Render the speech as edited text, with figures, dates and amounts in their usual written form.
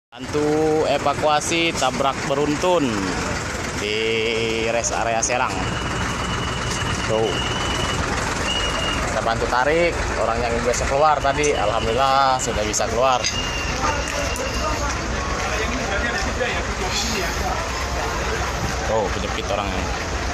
Bantu evakuasi tabrak beruntun di rest area Serang. Tuh, kita bantu tarik orang yang biasa keluar tadi. Alhamdulillah sudah bisa keluar. Tuh, kejepit orangnya.